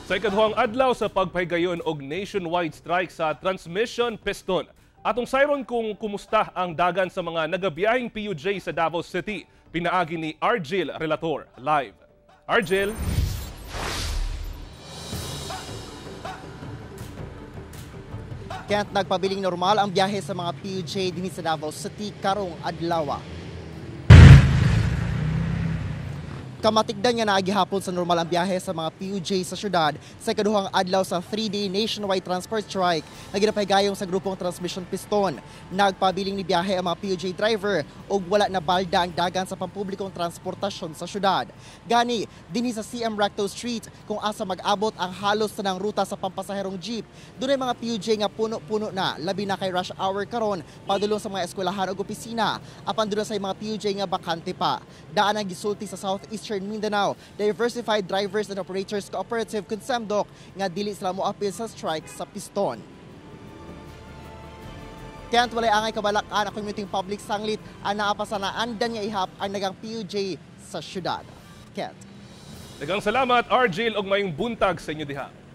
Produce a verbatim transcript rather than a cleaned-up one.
Sa ikaduhang adlaw sa pagpahigayon og nationwide strike sa transmission piston. Atong sayron kung kumusta ang dagan sa mga nagabiyahing P U J sa Davao City. Pinaagi ni Argel Relator live. Argel. Kaya't nagpabiling normal ang biyahe sa mga P U J din sa Davao City karong adlaw. Kamatigdan nga naagihapon sa normal ang biyahe sa mga P U J sa syudad sa ikaduhang adlaw sa three-day nationwide transport strike na ginapahigayong sa grupong transmission piston. Nagpabiling ni biyahe ang mga P U J driver ug wala na balda ang dagan sa pampublikong transportasyon sa syudad. Gani, dinhi sa C M Recto Street kung asa mag-abot ang halos tanang ruta sa pampasaherong jeep. Dunay mga P U J nga puno-puno na, labi na kay rush hour karon padulong sa mga eskwelahan ug opisina. Apan dunay sa mga P U J nga bakante pa. Daan ang gisulti sa Southeastern Mindanao Diversified Drivers and Operators Cooperative Consemdoc nga dili sila moapil sa strike sa piston. Kaya't walay angay kabalakan ang commuting public sanglit ang naapasanaan-dan nga ihap ang nagang P U J sa syudad. Kaya't Daghang salamat Argel og mayong buntag sa inyo diha.